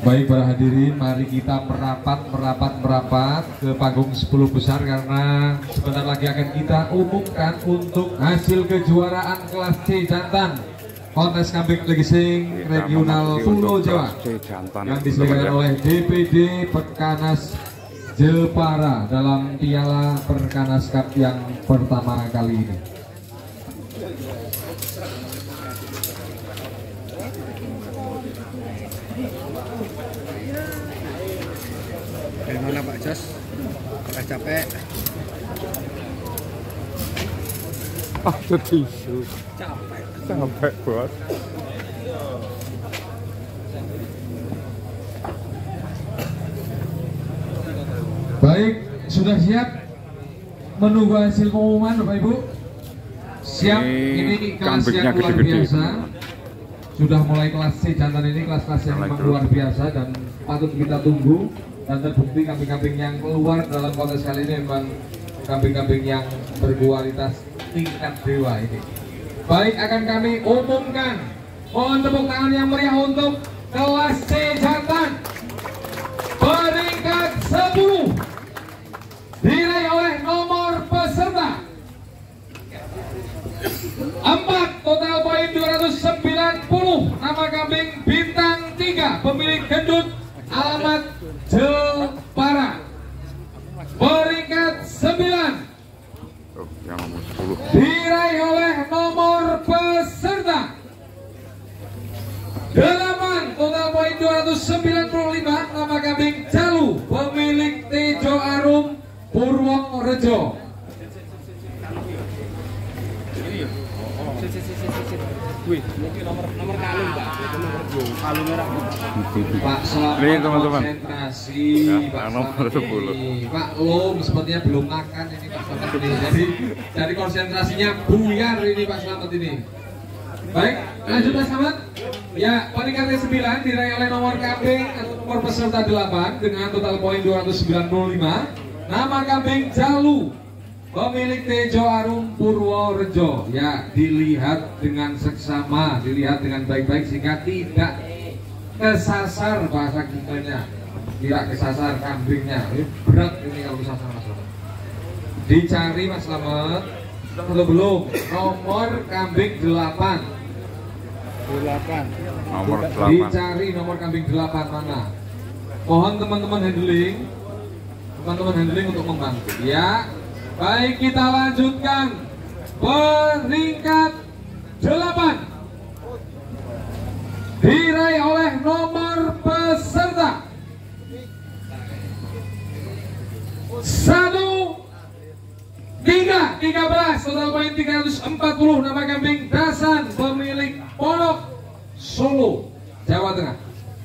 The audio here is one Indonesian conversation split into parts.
Baik para hadirin, mari kita merapat ke panggung 10 besar karena sebentar lagi akan kita umumkan untuk hasil kejuaraan kelas C jantan kontes kambing legising regional Pulau Jawa yang diselenggarakan oleh DPD Perkanas Jepara dalam Piala Perkanas Cup yang pertama kali ini. Dari mana Pak Jos? Capek. Tisu. Capek bos. Baik, sudah siap menunggu hasil pengumuman Bapak Ibu? Siap, ini kelas yang luar biasa. Sudah mulai kelas C jantan ini, kelas-kelas yang memang luar biasa dan patut kita tunggu. Dan terbukti kambing-kambing yang keluar dalam kontes kali ini memang kambing-kambing yang berkualitas tingkat dewa ini. Baik, akan kami umumkan. Mohon tepuk tangan yang meriah untuk kelas C jantan peringkat 10 diraih oleh nomor peserta 4, total poin 290. Nama kambing bintang 3, pemilik gendut, alamat Jepara. Peringkat 9 diraih oleh nomor peserta 8, total poin 295. Nama kambing Jalu, pemilik Tejo Arum Purworejo. Wih, nomor kalung Pak. Kalung merah. Pak Selamat ini teman-teman. Konsentrasi ya, Pak nomor 10. Pak Lom sepertinya belum makan ini Pak Selamat ini. Jadi konsentrasinya buyar ini Pak Selamat ini. Baik, lanjut Pak Selamat. Ya, peringkat ke-9 diraih oleh nomor kambing atau nomor peserta 8 dengan total poin 295. Nama kambing Jalu, pemilik Tejo Arum Purworejo. Ya, dilihat dengan seksama, dilihat dengan baik-baik sehingga tidak kesasar bahasa kitanya. Tidak kesasar kambingnya. Ini berat ini kalau kesasar Mas Slamet. Dicari Mas Slamet. Atau belum? Nomor kambing 8. Nomor 8. Dicari nomor kambing 8 mana? Mohon teman-teman handling. Teman-teman handling untuk membantu. Ya. Baik, kita lanjutkan. Peringkat 8 diraih oleh nomor peserta 13, total poin 340. Nama kambing Dasan, pemilik Pondok Solo, Jawa Tengah.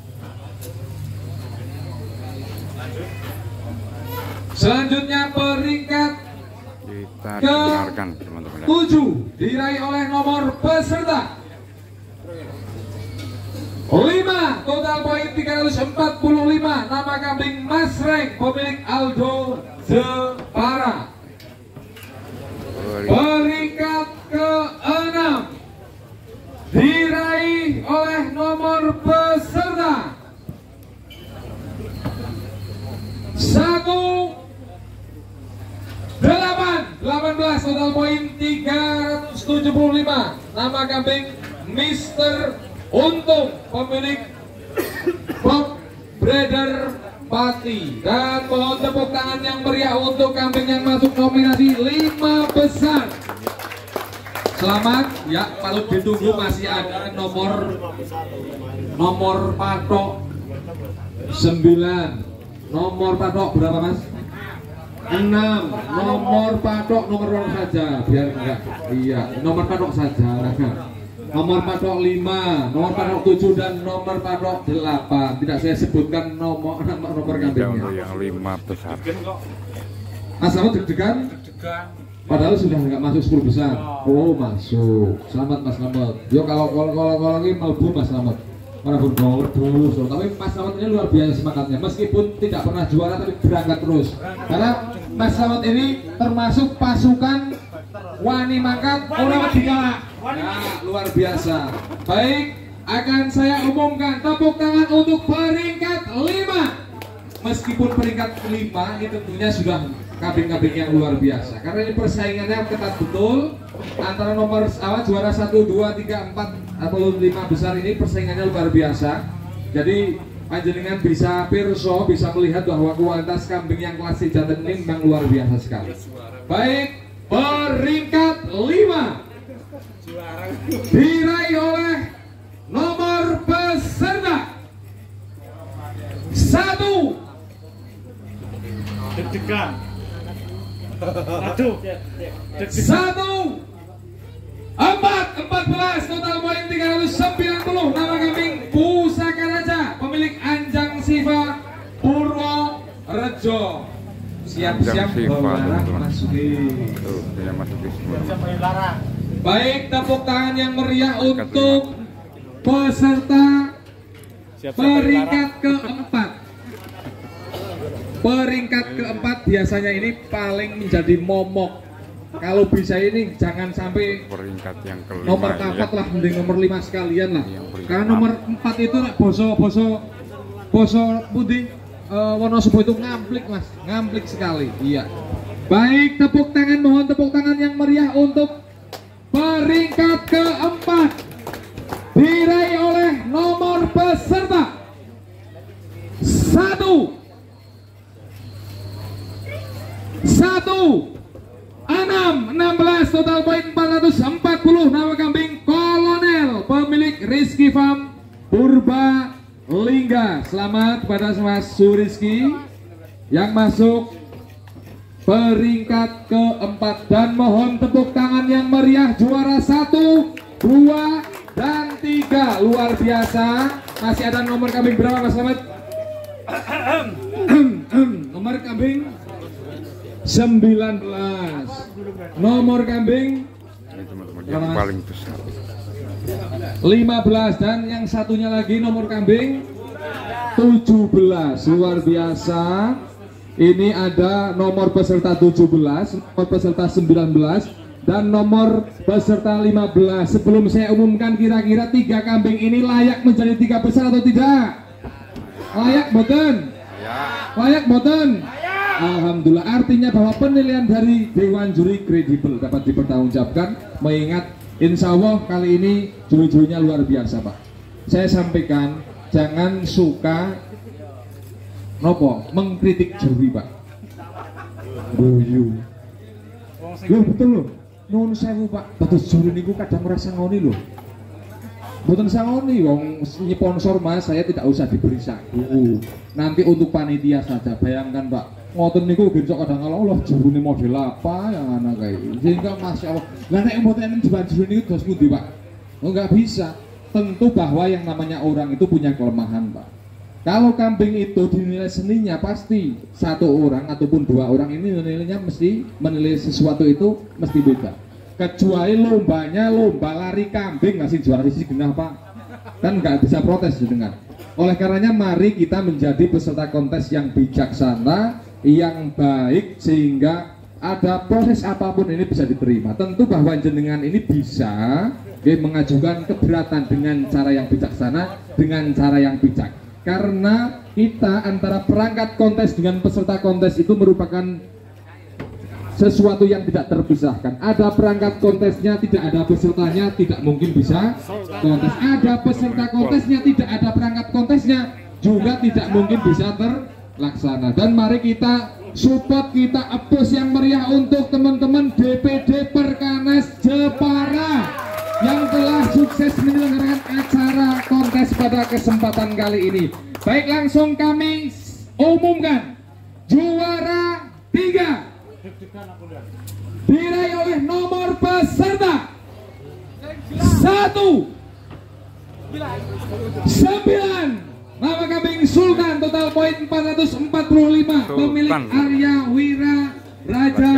Selanjutnya peringkat Kita dengarkan teman-teman. 7 diraih oleh nomor peserta 5, total poin 345. Nama kambing Mas Reng, pemilik Aldo Jepara. Peringkat ke-6 diraih oleh nomor peserta 18, total poin 375. Nama kambing Mr. Untung, pemilik Bob Brother Pati. Dan mohon tepuk tangan yang meriah untuk kambing yang masuk nominasi 5 besar. Selamat ya, patut ditunggu, masih ada nomor patok 9. Nomor patok berapa Mas? 6. Nomor patok nomor saja biar enggak. Iya, nomor patok saja. Nomor patok 5, nomor patok 7 dan nomor patok 8. Tidak saya sebutkan nomor kambingnya. Untuk yang 5 besar. Mas Slamet deg-degan? Padahal sudah nggak masuk 10 besar. Oh, masuk. Selamat Mas Slamet. Yo kalau ini melbu Mas Slamet. Walaupun terus, tapi Mas Slamet ini luar biasa semangatnya. Meskipun tidak pernah juara tapi berangkat terus. Karena Mas Slamet ini termasuk pasukan Wani Mangkat orang Dikala. Nah, luar biasa. Baik, akan saya umumkan tepuk tangan untuk peringkat 5. Meskipun peringkat 5 ini tentunya sudah kambing-kambing yang luar biasa, karena ini persaingannya ketat betul antara nomor juara 1, 2, 3, 4 atau 5 besar ini persaingannya luar biasa. Jadi panjenengan bisa pirso, bisa melihat bahwa kualitas kambing yang kelas jantan ini memang luar biasa sekali. Baik, peringkat 5 diraih oleh nomor peserta 1. Deg-degan. Aduh. 14 total poin 390. Nama kambing Pusaka Raja, pemilik Anjang Siva Purworejo. Siap-siap teman-teman. masuki. Tuh, dia masuki semua. Baik, tepuk tangan yang meriah untuk peserta peringkat keempat. Peringkat keempat biasanya ini paling menjadi momok. Kalau bisa ini jangan sampai Peringkat yang kelima nomor ya. 4 lah, mending nomor 5 sekalian lah. Yang peringkat Karena nomor 4 itu boso putih Wonosobo itu ngamplik mas, ngamplik sekali. Iya. Baik, tepuk tangan, mohon tepuk tangan yang meriah untuk peringkat keempat diraih oleh nomor peserta 16 total poin 440. Nama kambing Kolonel, pemilik Rizky Farm Purbalingga. Selamat pada Mas Surizky yang masuk peringkat keempat, dan mohon tepuk tangan yang meriah juara 1, 2, dan 3. Luar biasa. Masih ada nomor kambing berapa Mas Selamat? Nomor kambing 19. Nomor kambing Ini teman-teman yang paling besar. 15, dan yang satunya lagi nomor kambing 17. Luar biasa. Ini ada nomor peserta 17, nomor peserta 19, dan nomor peserta 15. Sebelum saya umumkan, kira-kira 3 kambing ini layak menjadi 3 besar atau tidak? Layak boten? Layak boten? Alhamdulillah, artinya bahwa penilaian dari Dewan Juri kredibel, dapat dipertanggungjawabkan, mengingat insya Allah kali ini juri-jurinya luar biasa Pak. Saya sampaikan, jangan suka mengkritik juri Pak. Guyu. Loh betul loh, nuwun sewu Pak, dados juri niku kadang merasa ngoni loh. Boten sangoni, wong sponsor Mas, saya tidak usah diberi saku. Nanti untuk panitia saja, bayangkan Pak. Ngoten niku besok kadang Allah jurune model apa yang anak kayak sehingga Masya Allah. Lah nek mboten diban juri niku dos pundi Pak? Oh enggak bisa. Tentu bahwa yang namanya orang itu punya kelemahan Pak. Kalau kambing itu dinilai seninya pasti satu orang ataupun 2 orang ini nilainya mesti menilai sesuatu itu mesti beda. Kecuali lombanya lomba lari kambing ngasih juara sisi genah Pak, kan nggak bisa protes dengan. Oleh karenanya mari kita menjadi peserta kontes yang bijaksana, yang baik, sehingga ada proses apapun ini bisa diterima. Tentu bahwa jenengan ini bisa mengajukan keberatan dengan cara yang bijaksana, dengan cara yang bijak. Karena kita antara perangkat kontes dengan peserta kontes itu merupakan sesuatu yang tidak terpisahkan. Ada perangkat kontesnya, tidak ada pesertanya, tidak mungkin bisa kontes. Ada peserta kontesnya, tidak ada perangkat kontesnya, juga tidak mungkin bisa terlaksana. Dan mari kita support, kita applaus yang meriah untuk teman-teman DPD Perkanas Jepara yang telah sukses menyelenggarakan acara kontes pada kesempatan kali ini. Baik, langsung kami umumkan juara 3 diraih oleh nomor peserta 1, 9. Nama kambing Sultan, total poin 445, pemilik Arya Wira Raja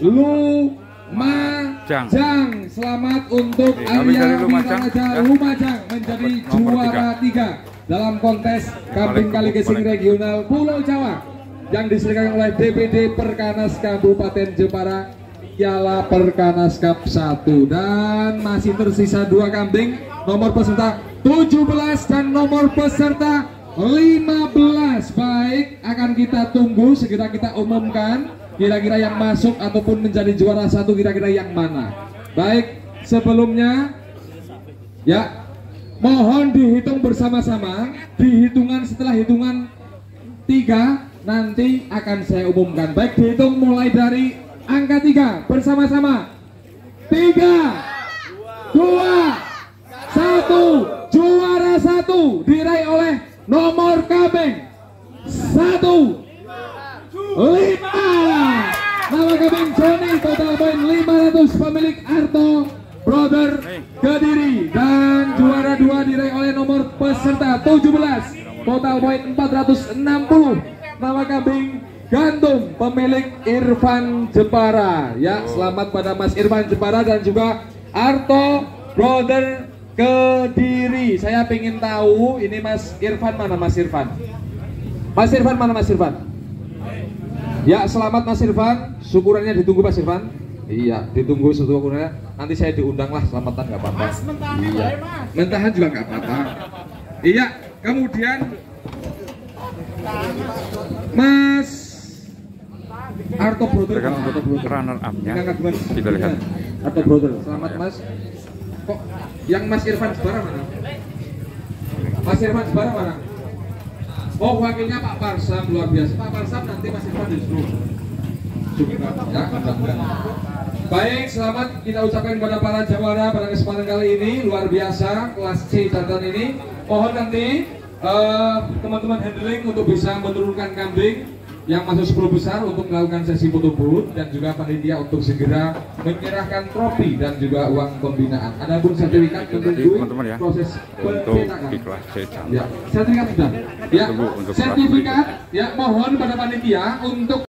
Lumajang. Selamat untuk Arya Wira Raja Lumajang menjadi juara 3 dalam kontes kambing kali gesing regional Pulau Jawa yang diselenggarakan oleh DPD Perkanas Kabupaten Jepara, Piala Perkanas Cup 1. Dan masih tersisa 2 kambing, nomor peserta 17 dan nomor peserta 15. Baik, akan kita tunggu, segera kita umumkan kira-kira yang masuk ataupun menjadi juara satu kira-kira yang mana. Baik, sebelumnya ya mohon dihitung bersama-sama. Dihitungan setelah hitungan 3 nanti akan saya umumkan. Baik, dihitung mulai dari angka 3 bersama-sama. 3, 2, 1. Juara 1 diraih oleh nomor kambing 1, 5. Nama kambing Joni, total poin 500, pemilik Arto Brother Kediri. Dan juara 2 diraih oleh nomor peserta 17, total poin 460. Nama kambing Gantung, pemilik Irfan Jepara. Ya, selamat pada Mas Irfan Jepara dan juga Arto Brother Kediri. Saya ingin tahu ini Mas Irfan mana, Mas Irfan? Mas Irfan mana, Mas Irfan? Ya, selamat Mas Irfan. Syukurannya ditunggu Mas Irfan. Iya, ditunggu syukurannya. Nanti saya diundang lah, selamatan nggak apa-apa. Iya. Mentahan juga nggak apa-apa. Iya, kemudian Mas Arto Brother. Runner up-nya kita lihat. Arto Brother. Selamat Mas. Kok yang Mas Irfan Jepara mana? Mas Irfan Jepara mana? Oh, wakilnya Pak Parsam, luar biasa. Pak Parsam nanti Mas Irfan disuruh. Ya, mudah-mudahan. Baik, selamat kita ucapkan kepada para jawara pada kesempatan kali ini. Luar biasa, kelas C catatan ini. Mohon nanti teman-teman handling untuk bisa menurunkan kambing yang masuk 10 besar untuk melakukan sesi foto booth, dan juga panitia untuk segera menyerahkan trofi dan juga uang pembinaan. Adapun sertifikat menunggu teman-teman ya, proses untuk pencetakan. di kelas C. Ya, sertifikat sudah. Ya, sertifikat ya mohon pada panitia untuk